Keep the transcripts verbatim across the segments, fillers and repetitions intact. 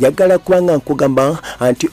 njagala kubanga nkugamba anti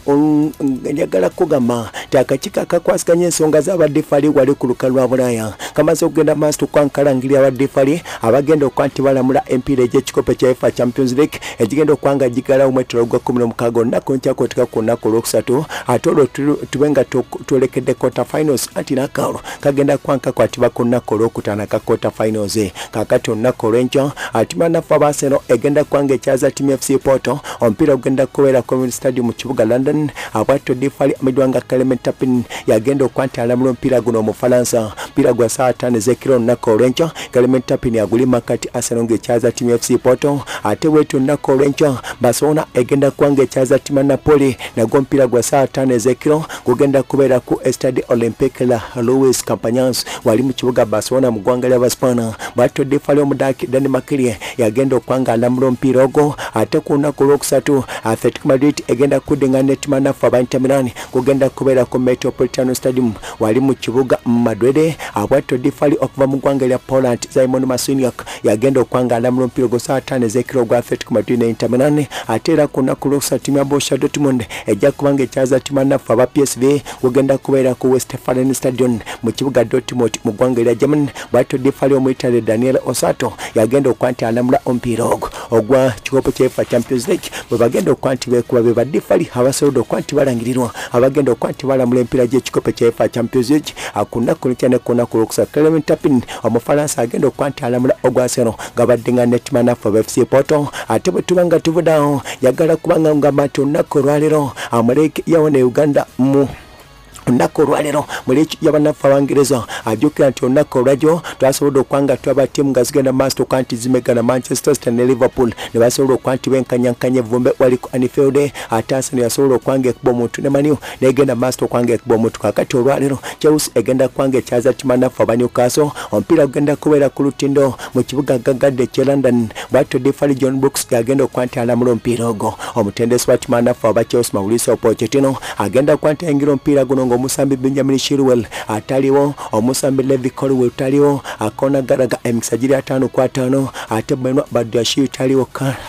njagala kugamba takachika kakwasikanye ensonga z'abadde fali wali ku lukalu lwa Bulaaya kamaze okugenda maaso okwankalangirira abadde fali abagenda okwanti balamula empiira egy'ekikopo kya UEFA Champions League egigenda okwanga gigala omwetero gwa kumi n'omukaaga olunaku nkyakwoteka ku lunaku olwokusatu ate olwo tube nga twolekedde quarter finals anti n'akaalo kagenda kwankakwatibwa ku lunaku olwokutaano ka quarter finals kakati olunaku olw'enkya atima naffe abaaseno egenda kwanga ekyaza timu F C Porto omupiira ogenda kubeera Community Stadium mu kibuga London abwatto difali amidwanga Clement Tapin yagenda okwanti alamula omupiira guno Omufalansa mpira gwa saa ttaano ez'ekiro olunaku olw'enkya Clement Tapin yagulima kati Arsenal ng'ekyaza timu F C Porto ate bwetyo olunaku olw'enkya Barcelona egenda kwanga ekyaza timu Napoli nagwo mpira gwa saa ttaano ez'ekiro gugenda kubeera ku Estade Olympique la Luis Campanyans wali mu kibuga Barcelona mu ggwanga ly'Abaspaana bwatto difali omudaki Dani Makirie yagenda okwanga alamula omupiira ogwo ate ku lunaku olwokusatu Atletico Madrid egenda kuddingana ettima naffe aba Inter Milan kugenda kubeera ku Metropolitano Stadium wali mu kibuga Madrid abwatto difali okuva mu ggwanga lya Poland Simon Masiniak yagenda okwanga alamula omupiira gwa saa ttaano ez'ekiro gwa Atletico Madrid ne Inter Milan ate era ku lunaku olwokusatu ttiimu ya Borussia Dortmund ejja kubanga ekyaza ttima naffe aba P S V kugenda kubeera ku Westfalen Stadion mu kibuga Dortmund mu ggwanga lya Germany bwatto difali omwitale Daniel Osato yagenda okwanti alamula omupiira ogwo ogwa kikopo kya UEFA Champions League bwe bagenda okwanti beekuba be badifali abasobodde okwanti balangirirwa abagenda okwanti balamula empiira gy'ekikopo kya UEFA Champions League akunaku nkya ne ku lunaku olwokusatu Clement Tapin Omufalansa agenda okwanti alamula ogwa Arsenal nga baddingana ettima naffe aba F C Porto ate bwe tuba nga tuvudaawo yagala kubanga ngamba nti olunaku olwaleero amuleke yawo ne Uganda mu olunaku olwaleero muli y'abannaffe Abangereza ajjukira nti olunaku olwajjo twasobodde okwanga twaba ttiimu nga zigenda maaso okwanti zimegana Manchester City ne Liverpool ne basobola okwanti benkanyankanya evvumbe wali ku Anfield ate Arsenal yasobola okwanga ekuba omuntu ne Manu negenda maaso okwanga ekuba omuntu kakati olwaleero Chelsea egenda kwanga ekyaza ttima naffe aba Newcastle omupiira gugenda kubeera ku lutindo mu kibuga gaggadde ekye London bwatto difali John Brooks yagenda okwanti alamula omupiira ogwo omutendesi wa ttima naffe aba Chelsea Mauricio Pochettino agenda okwanti ayingira omupiira guno omusambi Benjamin Chilwell ataliwo omusambi Levi Colwill taliwo akona garaga emikisa giri ataano ku ataano ate Benoit Badiashile taliwo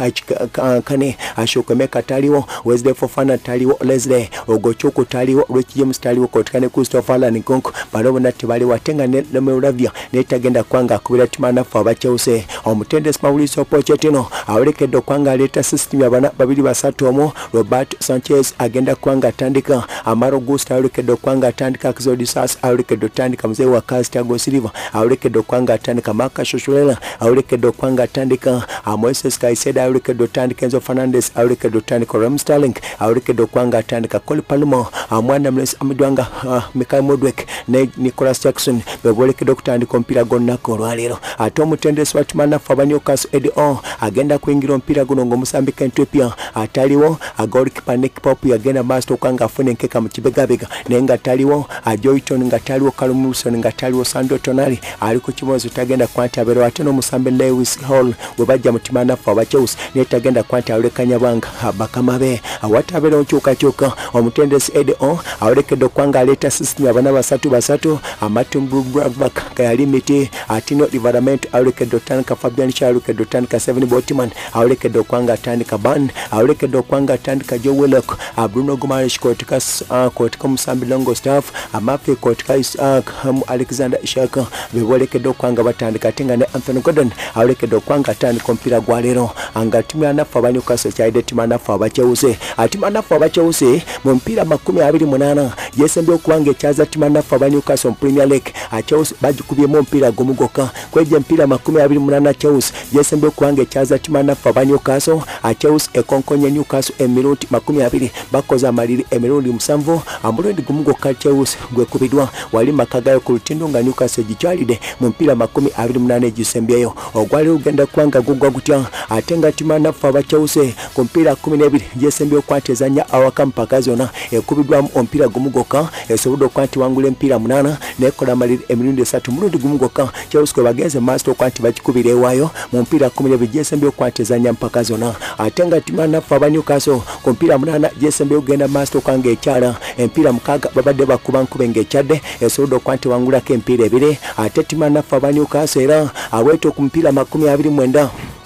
kane Ashokwemeka taliwo Wesley Fofana taliwo Leslie Ogochukwu taliwo Rich James taliwo kotikane Christopher Langonko balobo nati bali watenga ne Lemeravia netagenda kwanga akubira ttima naffe aba Chelsea omutendesi Mauricio Pochettino awerekedde okwanga aleeta system y'abana babiri basatu omu Robert Sanchez agenda kwanga atandika Amaro Gusto awerekedde okwanga atandika Exodus awerekedde otandika mzee wa kasi Thiago Silva awerekedde okwanga atandika Marcus Shoshurela awerekedde okwanga atandika Moises Caicedo awerekedde otandika Enzo Fernandez awerekedde otandika Raheem Sterling awerekedde okwanga atandika Cole Palmer amwana mlesi amidwanga Michael Modric ne Nicolas Jackson bebulekedde okutandika omupiira gw'olunaku olwaleero ate omutendesi wa ttima naffe aba Newcastle Eddie Howe agenda kuyingira omupiira guno ng'omusambi Ethiopia ataliwo agolikipa Nick Pope yagenda maaso okwanga afuna enkeka mu kibegabega naye nga taliwo Joyton nga taliwo Callum Wilson nga taliwo Sandro Tonali ali ku kibozo tagenda kwanti abeera ate n'omusambi Lewis Hall bwe bajja mu ttima naffe aba Chelsea naye tagenda kwanti awulekanya banga bakama be awatabeera onkyukakyuka omutendesi Eddie Howe awulekedde okwanga aleeta system abana basatu basatu Amatumbu Bravak kayali miti atino Livramento awulekedde otandika Fabian Schär awulekedde otandika Seven Botman awulekedde okwanga atandika Ban awulekedde okwanga atandika Joe Willock Bruno Guimaraes kotika kotika omusambi Longstaff amafe kotika Isaac Alexander Ishak bebulekedde okwanga batandika ate nga ne Anthony Gordon awulekedde okwanga atandika omupiira gwa leero anga ttiimu ya naffe aba Newcastle kyalidde ttiimu ya naffe aba Chelsea atiimu ya naffe aba Chelsea mu mpiira makumi abiri munaana yesembye okuwanga ekyaza ttiimu ya naffe aba Newcastle mu Premier League Chelsea bagikubyemu omupiira gumu gwokka kwegye empiira makumi abiri munaana Chelsea yesembye okuwanga ekyaza ttiimu ya naffe aba Newcastle Chelsea ekonkonye Newcastle emirundi makumi abiri bakoze amaliri emirundi musanvu amulundi gumu gwokka Chelsea gwekubiddwa wali maka gayo ku lutindo nga Newcastle gikyalidde mu mpiira makumi abiri munaana egisembyeyo ogwali ugenda kwanga gugwa gutya ate nga ttiimu ya naffe aba Chelsea ku mpiira kumi n'ebiri gyesembye okwati ezannya awaka mpaka zonna ekubiddwamu omupiira gumu gwokka esobodde okwati wangula empiira munaana nekola amaliri emirundi esatu mulundi gumu gwokka Chelsea kwe bagenze maaso okwati bagikubira ewaayo mu mpiira kumi n'ebiri gyesembye okwati ezannya mpaka zonna ate nga ttiimu ya naffe aba Newcastle ku mpiira munaana gyesembye okugenda maaso okwanga ekyala empiira mukaaga babadde bakuba nkube ng'ekyadde esobodde okwati wangulako empiira ebiri ate ttiimu ya naffe aba Newcastle era aweeta ku mpiira makumi abiri mwenda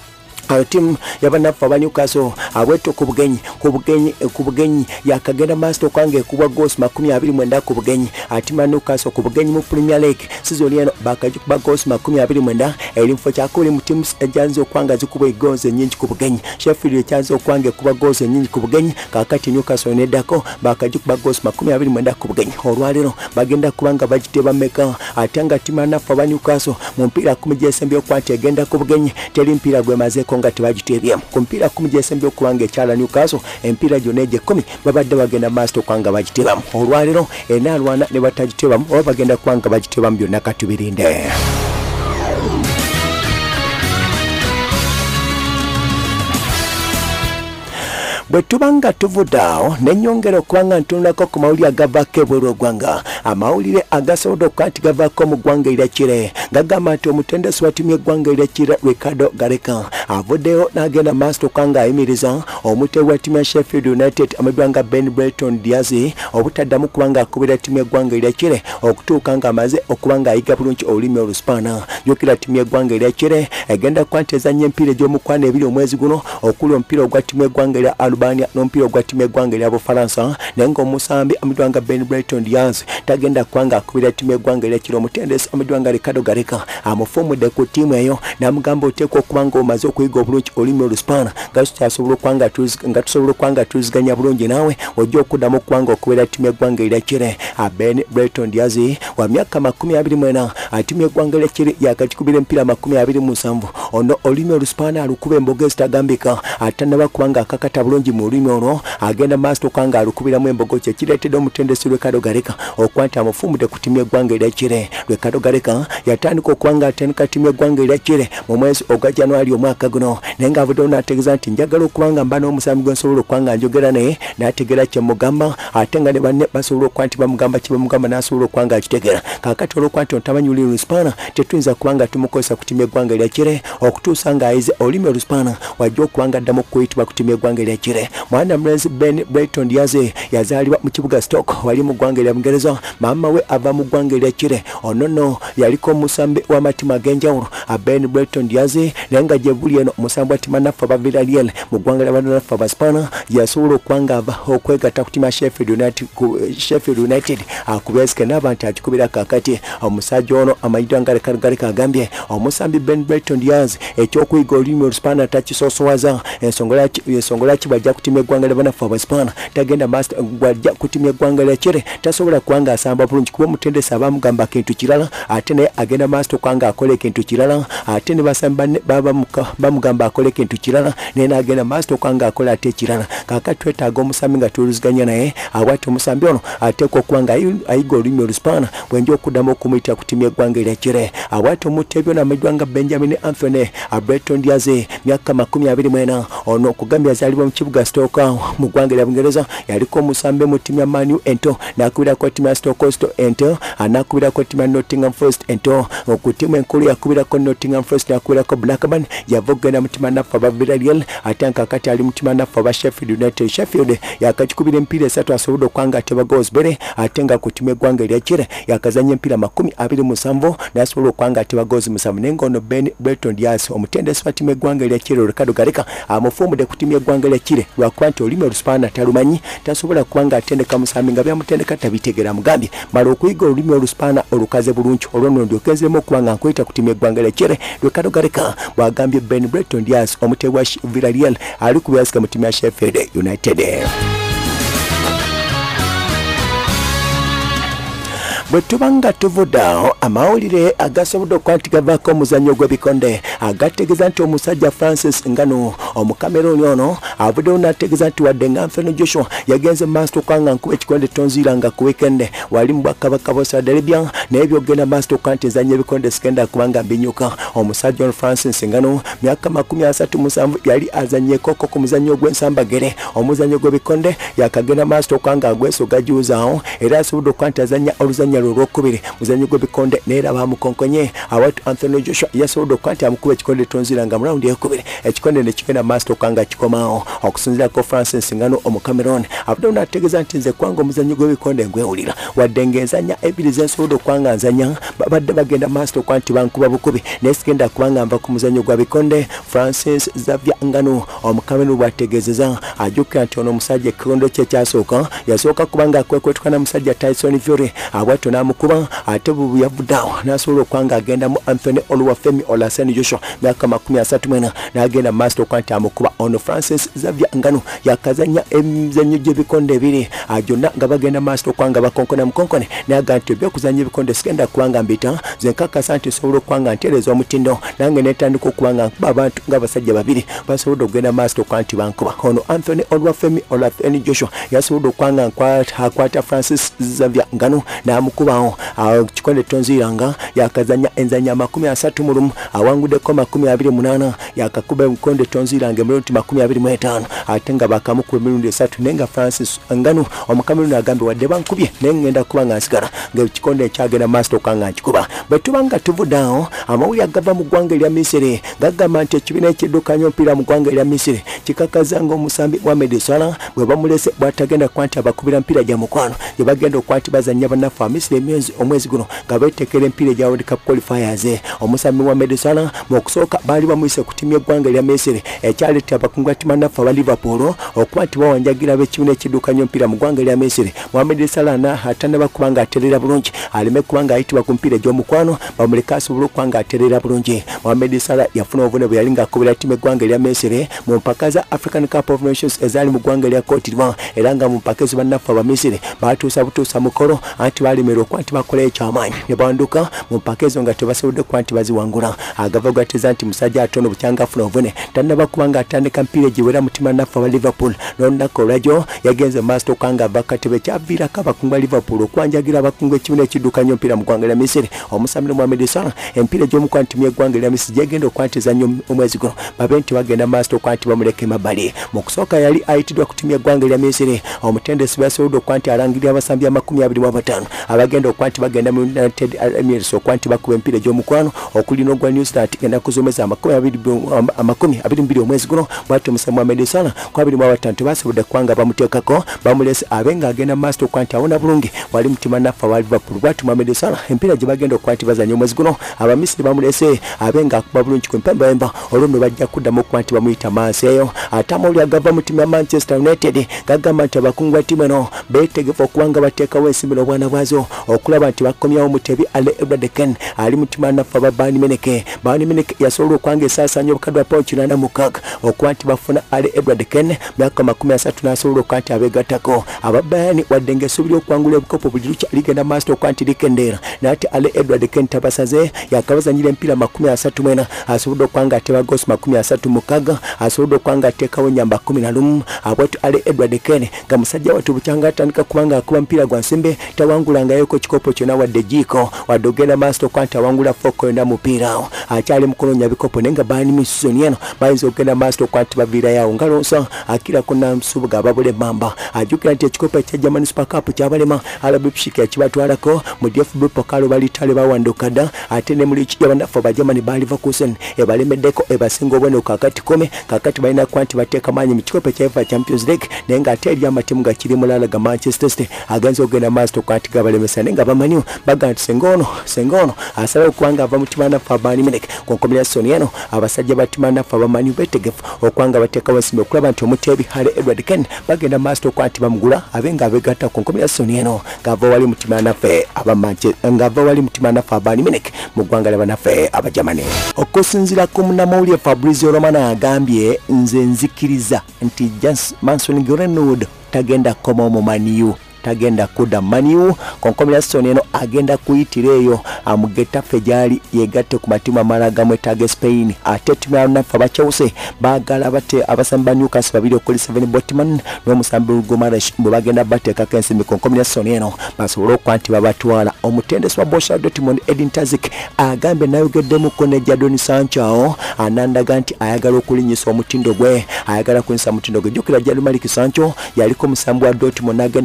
timu yabanafu aba Newcastle abweto ku bugenyi ku bugenyi ku bugenyi yakagenda Master kwange kubwa goals makumi abiri mwenda ku bugenyi atima Newcastle ku bugenyi mu Premier League season eno bakaji kuba goals makumi abiri mwenda elimfo kyakuli mu teams ejanzo kwanga zikuba goals nyingi ku bugenyi Sheffield kyanzo kwange kuba goals nyingi ku bugenyi kakati Newcastle nedako bakaji kuba goals makumi abiri mwenda ku bugenyi olwalero bagenda kubanga bagiteba meka atanga tima nafu aba Newcastle mu mpira kumi jesembyo kwati agenda ku bugenyi teri mpira gwemaze konga tebagitebye ku mpira kumi jesembyo kubanga ekyala Newcastle empira joneje kumi babadde bagenda Master kwanga bagiteba olwalero enalwana ne batagiteba oba bagenda kwanga bagiteba byonna katubirinde. Bwetubanga tuvudao nenyongero kubanga ntunulako ku mawulire agavako bwero gwanga amawulire agasobola okwati gavako mu ggwanga eryakire gagamba nti omutendesi wa ttiimu y'eggwanga eryakire Ricardo Gareka avuddeyo n'agenda Master kwanga ayimiriza omuteebi wa ttiimu ya Sheffield United amagwanga Ben Breton Diaz obutaddamu kubanga akubira ttiimu y'eggwanga eryakire okutuuka nga amaze okubanga ayiga bulungi olulimi oluspaana jjukira ttiimu y'eggwanga eryakire egenda kwanta ezannya empiira egy'omukwano ebiri omwezi guno okuli omupiira ogwa ttiimu y'eggwanga erya Albania n'omupiira ogwa ttiimu y'eggwanga erya Bufalansa naye ng'omusambi amagwanga Ben Breton Diaz tagenda kwanga akubira ttiimu y'eggwanga eryakire omutendesi amagwanga Ricardo Gareka amufumudde ku ttiimu eyo n'amugamba oteekwa okubanga omaze okuyiga obulungi olulimi oluspaana nga tukyasobola okwanga nga tusobola okwanga tuliziganya bulungi naawe ojja okuddamu okubanga okubira ttiimu y'eggwanga eryakire Ben Breton Diaz wa myaka makumi abiri mwena ttiimu y'eggwanga eryakire yakagikubira empiira makumi abiri mu nsanvu ono olulimi oluspaana alukuba embogo ezitagambika atannaba kubanga akakata bulungi mu lulimi olwo agenda Master kwanga alukubiramu embogo kye kireetedde omutendesi Ricardo Gareka okwanta amufumudde ku ttiimu y'eggwanga eryakire Ricardo Gareka yatandika okubanga atandika ttiimu y'eggwanga eryakire mu mwezi ogwa January omwaka guno naye ng'avuddeyo n'ategeeza nti njagala okubanga mba n'omusambi gwe nsobola okubanga njogera naye n'ategeera kye mugamba ate nga ne banne basobola okuba nti bamugamba kye bamugamba n'asobola okubanga akitegeera kaakati olw'okuba nti ontamanyi olulimi oluspaana tetuyinza kubanga tumukozesa ku ttiimu y'eggwanga eryakire okutuusa ng'ayize olulimi oluspaana wajja okubanga addamu okuyitibwa ku ttiimu y'eggwanga eryakire mwana mulenzi Ben Breton Diaz yazaalibwa mu kibuga Stoke wali mu ggwanga erya Bungereza maama we ava mu ggwanga eryakire ono nno yaliko omusambi w'amatimu ag'enjawulo Ben Breton Diaz naye nga gye buli eno omusambi wa ttiimu naffe aba Villarreal mu ggwanga ly'abanaffe aba Spaana yasobola okubanga ava okwegatta ku ttiimu ya Sheffield United Sheffield United akubeesike n'aba nti akikubira kaakati omusajja ono amanyiddwa nga Ricardo Gareka agambye omusambi Ben Breton Diaz ekyokuyiga olulimi oluspaana takisoosowaza ensonga lwaki bw'ajja ku ttiimu y'eggwanga ly'abanaffe aba Spaana tagenda Master bw'ajja ku ttiimu y'eggwanga eryakire tasobola kubanga asamba bulungi kuba omutendesi abamugamba kintu kirala ate naye agenda Master kwanga akole ekintu kirala ate ne basambi banne baba bamugamba akole ekintu kirala naye n'agenda Master kwanga akola ate ekirala kaakati twetaaga omusambi nga tuluziganya naye abwati omusambi ono ateekwa okubanga ayiga olulimi oluspaana bwenja okuddamu okumuyita ku ttiimu y'eggwanga eryakire abwati omuteebi ono amagwanga Benjamin Anthony Breton Diaz myaka makumi abiri mwena ono okugambya yazaalibwa mu kibuga Stoke mu ggwanga erya Bungereza yaliko omusambi mu ttiimu ya Man U ento n'akubirako ttiimu ya Stoke Coastal ento n'akubirako ttiimu ya Nottingham Forest ento ku ttiimu enkulu yakubirako Nottingham Forest n'akubirako Blackburn yava okugenda mu ttiimu naffe aba Villarreal ate kakati ali mu ttiimu naffe aba Sheffield United Sheffield yakakikubira empiira esatu asobodde okwanga ateba goals bbiri ate nga ku ttiimu y'eggwanga eryakire yakazanya empiira makumi abiri mu nsanvu n'asobola okwanga ateba goals musanvu naye ng'ono Ben Breton Diaz omutendesi wa ttiimu y'eggwanga eryakire Ricardo Gareka amufumudde ku ttiimu y'eggwanga eryakire lwakuba nti olulimi oluspaana talumanyi tasobola kubanga atendeka musambi nga byamutendeka tabitegeera mugambye mala okuyiga olulimi oluspaana olukaze bulungi olwo nno ndyokenzemu okuba nga nkwita ku ttiimu y'eggwanga eryakire Ricardo Gareka bw'agambye Ben Breton Diaz omuteebi wa Villarreal ali ku byasika mu ttiimu ya Sheffield United. bwetubanga tuvudao amawulire agasobodde okuba nti gavaako omuzannyo gw'ebikonde agategeeza nti omusajja Francis Ngannou omukameroni ono avuddeyo n'ategeeza nti wadde nga Anthony Joshua yagenze Master okwanga nkuba ekikonde tonziiranga ku weekend wali mu bwakabaka bwa Saudi Arabia naye byogenda Master okwa nti ezannya ebikonde sigenda kubanga mbinyuka omusajja ono Francis Ngannou myaka makumi asatu musanvu yali azannye koko ku muzannyo gw'ensambagere omuzannyo gw'ebikonde yakagenda Master okwanga agwesoga juuzaawo era asobodde okuba nti azannya oluzannya erinnya olwokubiri muzannyo gw'ebikonde neera bamukonkonye awatu Anthony Joshua yasobodde okuba nti amukuba ekikonde tonzira nga mu raundi eyokubiri ekikonde ne kigenda maaso okanga kikomaawo okusinziirako Francis Ngannou Omucameroon abadde n'ategeeza nti nze kwanga omuzannyo gw'ebikonde ngwewulira wadde ng'enzanya ebiri zensobodde okwanga nzanya babadde bagenda maaso okuba nti bankuba bukubi naye sigenda kubanga nva ku muzannyo gwa bikonde. Francis Xavier Ngannou Omucameroon bw'ategeezeza ajjukira nti ono omusajja ekikondo kye kyasooka yasooka kubanga akwekwetuka na musajja Tyson Fury abwatyo n'amukuba ate bubu yavuddeawo n'asobola okwanga agenda mu Anthony Oluwafemi Olaseni Joshua myaka makumi asatu mwena n'agenda mu maaso okuba nti amukuba ono Francis Xavier Ngannou yakazanya emizannyo gy'ebikonde ebiri gyonna nga bagenda maaso okwanga bakonkona mukonkone naga nti ebyokuzanya ebikonde sigenda kubanga mbita ze nkakasa nti sobola okwanga ntereeza omutindo nange netandika okubanga nkuba abantu ng'abasajja babiri basobodde okugenda maaso okuba nti bankuba ono Anthony Oluwafemi Olaseni Joshua yasobodde okwanga akwata Francis Xavier Ngannou n'amukubawo kikonde tonziranga yakazanya enzanya makumi asatu mu lumu awanguddeko makumi abiri munaana yakakuba ebikonde tonziranga emirundi makumi abiri mu etaano ate nga bakamukuba emirundi esatu naye nga Francis Ngannou Omucameroon agambye wadde bankubye naye ngenda kuba nga nsigala ng'ekikonde ekyagenda maaso okanga nkikuba bwe tuba nga tuvuddeawo amawulire agava mu ggwanga erya Misiri gagamba nti ekibiina ekiddukanya omupiira mu ggwanga erya Misiri kikakaza ng'omusambi Mohamed Salah bwe bamulese bw'atagenda kuba nti abakubira emipiira gya mukwano gye bagenda okuba nti bazannya bannaffe Misiri emyezi omwezi guno nga beetekera emipiira egya World Cup qualifiers. Omusambi Mohamed Salah mu okusooka baali bamuyise ku ttiimu y'eggwanga erya Misiri ekyaleeta abakungu ba ttiimu bannaffe aba Liverpool okuba nti bawanjagira ab'ekibiina ekiddukanya omupiira mu ggwanga erya Misiri. Mohamed Salah atannaba kuba nga atereera bulungi aleme kuba nga ayitibwa ku mipiira egy'omukwano bamuleke asobole okuba nga atereera bulungi. Mohamed Salah yafuna obuvune bwe yali ng'akubira ttiimu eggwanga erya Misiri mu mpaka za African Cup of Nations ezaali mu ggwanga erya Cote d'Ivoire era nga mu mpaka ezo bannaffe aba Misiri baatuusa butuusa mukolo anti baalemerwa okuba nti bakola ekyamaanyi ne banduka mu mpaka ezo nga tebasobodde kuba nti baziwangula. Agava gateeza nti musajja atono bukyanga afuna obuvune tannaba kuba nga atandika mpiira egiwera mutima naffe aba Liverpool n'olunaku olwajjo yagenze mu maaso okanga ava katebe kyaviirako abakungu ba Liverpool okwanjagira abakungu ekibiina ekiddukanya omupiira mu ggwanga erya Misiri. Omusambi Mohamed Salah empiira egy'omukwano ttiimu y'eggwanga erya Misiri gyegenda okuba nti ezannya omwezi guno babe nti bagenda maaso okuba nti bamuleka emabbali. Mu kusooka yali ayitiddwa ku ttiimu y'eggwanga erya Misiri omutendesi basobodde okuba nti alangirira abasambi amakumi abiri mu abataano abagenda okuba nti bagenda mu United Emirates okuba nti bakuba emipiira egy'omukwano okulina ogwa New Zealand genda kuzomeza amakumi abiri mu bbiri omwezi guno bw'atyo omusambi Mohamed Salah ku abiri mu abataano tebasobodde kuba nga bamuteekako bamulese abe nga agenda maaso okuba nti awona bulungi wali mutima naffe awa Liverpool. Bw'atyo Mohamed Salah empiira gye bagenda okuba nti bazanya omwezi guno Abamisiri bamulese abe nga akuba bulungi ku empembemba olwo nno bajja kuddamu okuba nti bamuyita maaso eyo. Ate amawulire agava mu ttiimu ya Manchester United gagamba nti abakungu ba ttiimu eno beetegefu okuba nga bateekawo ensimbiro obwana bwazo okulaba nti bakomyawo mutebi Ale Edward Kane ali mutima naffe aba Bayern Munich. Bayern Munich yasobola okwanga esaasaanya obukadde bwa pawundi kinaana mukaaga okuba nti bafuna Ale Edward Kane myaka makumi asatu n'asobola okuba nti abeegattako aba Bayern wadde ng'esuubira okuwangula ebikopo buli lukya ligenda maaso okuba nti likendeera naate Ale Edward Kane tabasaze yakabazanyira emipiira makumi asatu mwena asobodde okwanga ateba goosi makumi asatu mukaaga asobodde okwanga ateekawo ennyamba kumi na lumu abwatu Ale Edward Kane nga musajja watu bukyanga atandika kubanga akuba mpira gwa nsimbe tawangulangayoko kikopo kyonna wadde jiiko wadde ogenda maaso okuba nti awangula fooko yonna mupiira awo akyali mukunonya bikopo naye nga baani mu sizoni eno bayinza okugenda maaso okuba nti baviirayo nga lonsa akirako namusubuga ababula emmamba ajjukira nti ekikopo ekya German Super Cup kyabalema Arabi Pshik yakibatwalako mu D F B Pokalo balitale bawanduka dda ate ne muli y'abannaffe aba Germany ba Leverkusen ebalemeddeko ebasinga obwene kakati kome kakati balina kuba nti bateeka maanyi mu kikopo ekya UEFA Champions League naye ng'ate eri amatiimu ga kiri mulala ga Manchester City agenza okugenda maaso okuba nti gabalemesa naye nga bamanyi baga nti sengono sengono asalawo okuba nga ava mu ttiimu naffe aba Bayern Munich ku nkomerera soni eno abasajja ba ttiimu naffe aba Man U beetegefu okuba nga bateekawo ensimbi okulaba nti omuteebi Ale Edward Kane bagenda maaso okuba nti bamugula abe nga abeegatta ku nkomerera soni eno ng'ava wali mu ttiimu naffe aba Manchester ng'ava wali mu ttiimu naffe aba Bayern Munich mu ggwanga ly'abannaffe aba Germany. Okusinziira ku munnamawulire Fabrizio Romano agambye nze nzikiriza nti Mason Greenwood tagenda koma mu Man U tagenda kudda Man U ku nkomerera soni eno agenda kuyitira eyo amugetafe gyali yegatte ku matimu amalala gamwetaaga Spain ate ttiimu yabannaffe aba Chelsea baagala bate abasambi ba Newcastle babiri okuli seven Botman n'omusambi Gomarash bwe bagenda bateekako ensimbi ku nkomerera soni eno basobole okuba nti babatwala. Omutendesi wa Borussia Dortmund Edin Terzic agambye nayogeddemukko ne Jadon Sancho anandaga nti ayagala okulinyisa omutindo gwe ayagala kunyisa mutindo gwe. Jjukira Jadon Malik Sancho yaliko omusambi wa Dortmund n'agenda Man U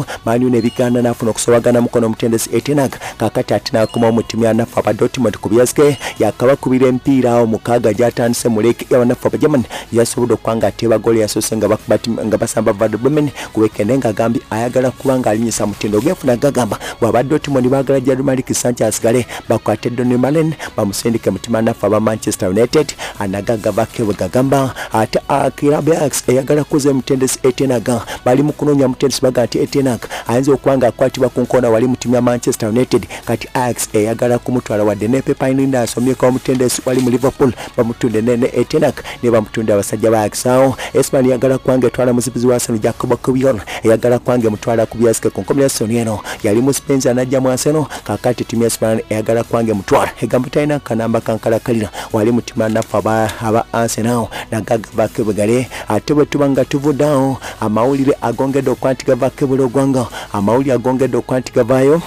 Manu ne bigana nafuna okusobagana mukono mutendesi Etenag kakati atina kuma mutimya nafa ba Dortmund kubyaske yakaba kubira empira omukaga jatandise muleke yabanafa ba German yasobodo kwanga teba goli yasosenga bakubati nga basamba Werder Bremen kuwekenenga gambi ayagala kubanga alinyisa mutindo gefuna gagamba bwa Dortmund bagala jadu Malik Sanchez gale bakwate Donny Malen bamusindike mutima nafa ba Manchester United anagaga bake bagamba ate akirabe Ajax eyagala kuze mutendesi Etenaga bali mukunonya mutendesi bagati Etenaga anze okwanga akwatibwa ku nkona wali mutimya Manchester United kati Ajax eyagala kumutwala wadde ne Pepe Inda asomye ko mutendesi wali mu Liverpool bamutunde nene Etenaga ne bamutunde abasajja ba Ajax Espanya yagala kwanga twala muzibizi wa Arsenal Jacob Kubion eyagala kwanga mutwala kubyaske ku combination yeno yali mu Spencer anajja mu Arsenal kakati timu ya Espanya eyagala kwanga mutwala egamba taina kanamba kankala kalira wali mutima nafa ba aba Arsenal nagaga bake bagale ate bwe tubanga tuvudawo amawulire agongedde okwantiga bake bulogwanga amawulire agongedde okwantiga bayo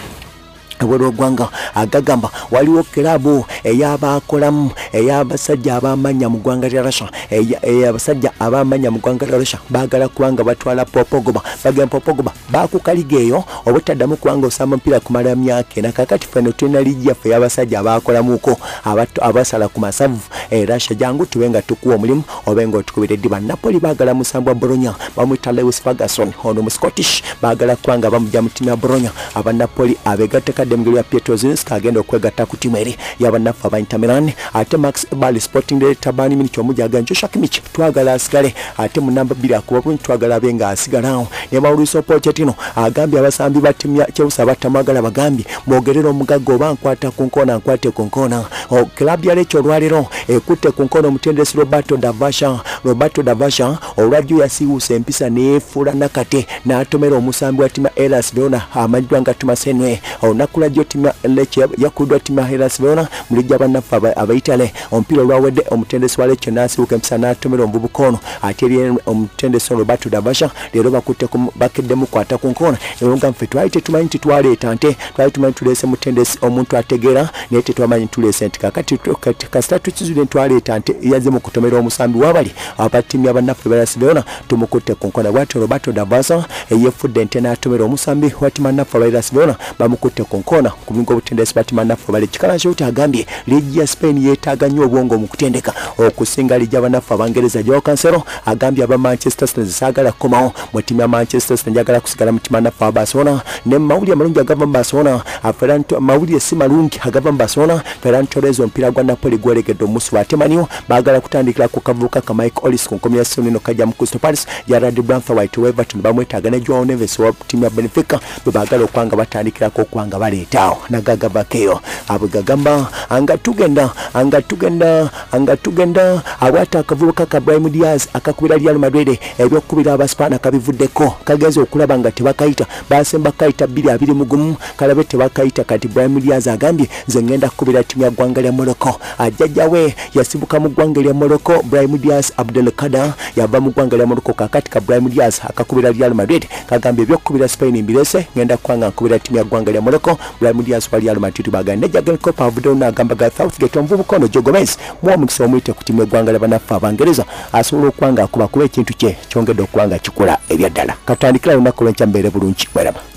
Wero gwanga agagamba waliwo klabu eyabakolamu eyabasajja abamanya mu gwanga lya Russia eyabasajja abamanya mu gwanga lya Russia bagala kwanga batwala Popogoba bagamba Popogoba bakukaligeyo obutaddamu kwanga osamba mpira kumala myaka na kakati feno tena lijja fe yabasajja abakolamuko abato abasala ku masavu e Russia jangu tuwenga tukuwa mulimu obengo tukubire diba Napoli bagala musambwa Bologna bamwita Lewis Ferguson ono mu Scottish bagala kwanga bamujja mutima Bologna aba Napoli abegateka demgulu ya Pietro Zinski agenda okwegata ku timu eri yabanafa ba Inter Milan ate Max Bali Sporting Director bani mini kyomuja ganjo Shakimich twagala asigale ate mu namba bbiri akuba buntu twagala benga asigalawo ne Mauricio Pochettino agambye abasambi ba timu ya Chelsea batamagala bagambi mwogerero omugago bankwata ku nkona nkwate ku nkona o club ya lecho lwalero ekutte ku nkona omutendesi Roberto Davasha Roberto Davasha olwajjo yasiwuse empisa neefula nakate n'atomera omusambi wa timu ya Hellas Verona amajjwa nga tumasenwe onakula jjo timu ya Lecce yakudwa timu ya Hellas Verona mulijja banafa abaitale ompira olwawedde omutendesi wa Lecce n'asibuka empisa n'atomera omuvubukono ate eri omutendesi Roberto Davasha leero bakutte bakedde mukwata ku nkona eronga mfe twali tetumanyi nti twaleeta nte twali tumanyi tuleese mutendesi omuntu ategeera naye tetwamanyi tuleese nti kakati kasita tukizudde twaleeta nte yaze mu kutomera omusambi wabali abatimu abanafu Hellas Verona tumukutte ku nkona bwatyo Roberto Davasha eyefudde nte n'atomera omusambi wa timu anafu Hellas Verona bamukutte ku nkona ku bingo obutendesi batimu anafu bali kikala kyoti agambye ligi ya Spain yeetaaga nnyo obwongo mu kutendeka okusinga ligi abanafu Abangereza Joao Cancelo agambye aba Manchester City zisaagala kukomawo mu timu ya Manchester City njagala kusigala mu timu anafu aba Barcelona ne mawulire amalungi agava mu Barcelona Ferran mawulire si malungi agava mu Barcelona Ferran Torres omupiira gwa Napoli gwolegedde omusu atemaniyo baagala kutandikira ku kavubuka ka Mike Ollis ku nkomya ssonino kajja mu Crystal Palace ya Rad Branthwaite Everton bamwetaaga ne Joao Neves wa timu ya Benfica bwe baagala okwanga batandikirako okwanga baleetaawo nagaga bakeyo abo gagamba anga tugenda anga tugenda anga tugenda abwata akavubuka ka Brahim Diaz akakubira Real Madrid ebyokubira abaspana kabivuddeko kagenze okulaba nga tebakayita basemba kayita bbiri abiri mugumu kalabe tebakayita kati Brahim Diaz agambye nze ngenda kukubira timu ya ggwanga lya Morocco ajjajjawe yasibuka mu ggwanga lya Morocco Brahim Diaz Abdelkader yava mu ggwanga lya Morocco kakati ka Brahim Diaz akakubira Real Madrid kagambye ebyokubira Spain mbirese ngenda kwanga nkubira timu ya ggwanga lya Morocco Brahim Diaz wa Real Madrid baganda Jurgen Klopp avuddeyo agamba ga Southgate omuvubukono Joe Gomez muwamukisa omuyite ku timu y'eggwanga ly'abanafu Abangereza asobola okuwanga akuba kuba ekintu kye kyongedde okuwanga kikola ebyaddala katandikira lunaku lwenkya mbeere bulungi bweraba.